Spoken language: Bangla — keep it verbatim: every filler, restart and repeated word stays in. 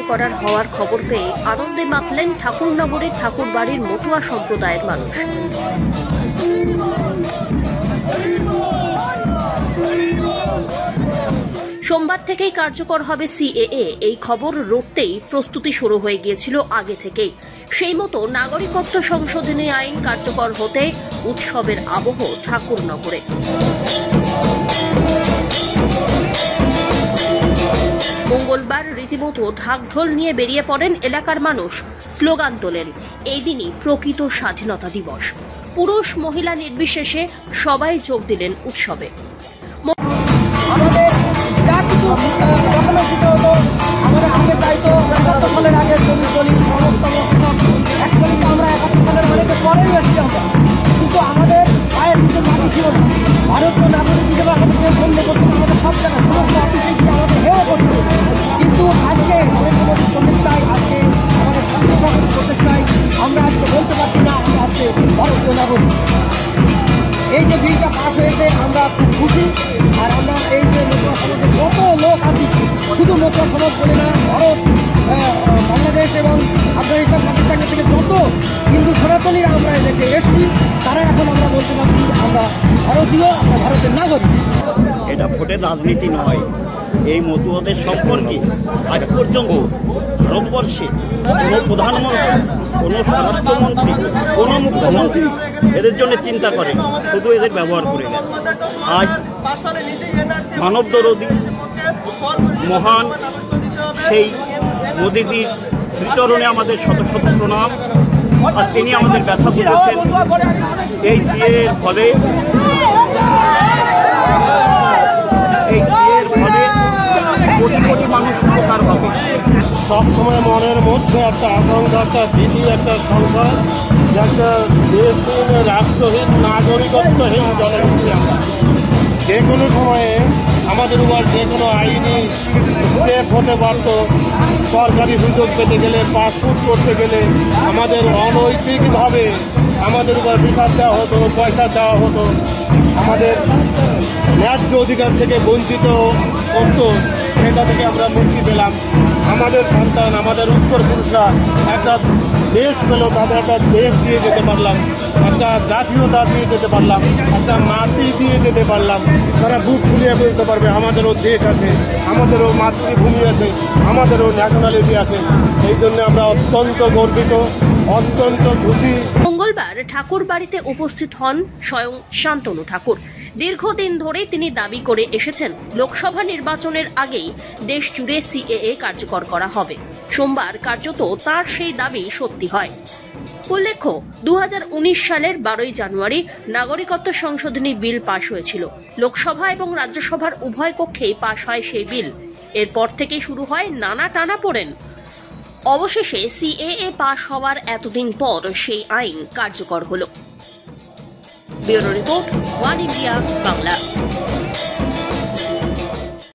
কার্যকর হওয়ার খবর পেয়ে আনন্দে মাতলেন ঠাকুরনগরের ঠাকুরবাড়ির মতুয়া সম্প্রদায়ের মানুষ। সোমবার থেকেই কার্যকর হবে সিএএ, এই খবর রটতেই প্রস্তুতি শুরু হয়ে গিয়েছিল আগে থেকেই। সেই মতো নাগরিকত্ব সংশোধনী আইন কার্যকর হতে উৎসবের আবহ ঠাকুরনগরে। মঙ্গলবার রীতিমতো ঢাকঢোল নিয়ে বেরিয়ে পড়েন এলাকার মানুষ, স্লোগান তোলেন। এই দিনই প্রকৃত স্বাধীনতা দিবস। পুরুষ মহিলা নির্বিশেষে সবাই যোগ দিলেন উৎসবে। কিন্তু আমাদের পায়ের নিচে মাটি ছিল না। ভারতীয় নাগরিক হিসেবে আমাদেরকে গণ্য করতে আমাদের সব জায়গায় সমস্ত অফিসে গিয়ে আমাদের হেয় করতে। কিন্তু আজকে নরেন্দ্র মোদীর প্রচেষ্টায়, আজকে আমাদের ছাত্র সমাজের প্রচেষ্টায় আমরা আজকে বলতে পারছি না আমরা আজকে ভারতীয় নাগরিক। এই যে বিলটা পাস হয়েছে আমরা খুব খুশি। আর আমরা এই যে মতুয়া সমাজের কত লোক আছি, শুধু মতুয়া সমাজ বলে না, ভারত, বাংলাদেশ এবং আফগানিস্তান, পাকিস্তান থেকে যত হিন্দু সনাতনীরা আমরা দেশে এসেছি, তারা এখন আমরা বলতে পারছি আমরা ভারতীয়, আমরা ভারতের নাগরিক। এটা ভোটের রাজনীতি নয়। এই মতুয়াদের সম্পর্কে আজ পর্যন্ত ভারতবর্ষে কোনো প্রধানমন্ত্রী, কোনো স্বরাষ্ট্রমন্ত্রী, কোনো মুখ্যমন্ত্রী এদের জন্য চিন্তা করে, শুধু এদের ব্যবহার করে গেছে। আজ মানবদরদী মহান সেই মোদিজির শ্রীচরণে আমাদের শত শত প্রণাম। আর তিনি আমাদের ব্যথা বুঝেছেন। এই সিএর ফলে এই সিএর ফলে কোটি কোটি মানুষ উপকার হবে। সবসময় মনের মধ্যে একটা আশঙ্কা, একটা ভীতি, একটা সংশয় যে একটা দেশহীন, রাষ্ট্রহীন, নাগরিকত্বহীন জনগোষ্ঠী আমরা। যে কোনো সময়ে আমাদের উপর যে কোনো আইনি স্টেপ হতে পারত। সরকারি সুযোগ পেতে গেলে, পাসপোর্ট করতে গেলে আমাদের অনৈতিকভাবে আমাদের উপর বিচার দেওয়া হতো, পয়সা দেওয়া হতো, আমাদের ন্যায্য অধিকার থেকে বঞ্চিত করতো। সেটা থেকে আমরা মুক্তি পেলাম। আমাদের সন্তান, আমাদের উত্তরপুরুষরা একটা দেশ পেল, তাদের একটা দেশ দিয়ে যেতে পারলাম, একটা জাতীয়তা দিয়ে যেতে পারলাম, একটা মাটি দিয়ে যেতে পারলাম। তারা বুক ফুলিয়ে বলতে পারবে আমাদেরও দেশ আছে, আমাদেরও মাতৃভূমি আছে, আমাদেরও ন্যাশনালিটি আছে। এই জন্য আমরা অত্যন্ত গর্বিত, অত্যন্ত খুশি। মঙ্গলবার ঠাকুর বাড়িতে উপস্থিত হন স্বয়ং শান্তনু ঠাকুর। দীর্ঘদিন ধরে তিনি দাবি করে এসেছেন লোকসভা নির্বাচনের আগেই দেশ জুড়ে সিএএ কার্যকর করা হবে। সোমবার কার্যত তার সেই দাবি সত্যি হয়। উল্লেখ্য, দু হাজার উনিশ সালের বারোই জানুয়ারি নাগরিকত্ব সংশোধনী বিল পাশ হয়েছিল। লোকসভা এবং রাজ্যসভার উভয় কক্ষেই পাশ হয় সেই বিল। এরপর থেকে শুরু হয় নানা টানাপোড়েন। অবশেষে সিএএ পাশ হওয়ার এতদিন পর সেই আইন কার্যকর হলো। Bureau report, One India Bangla.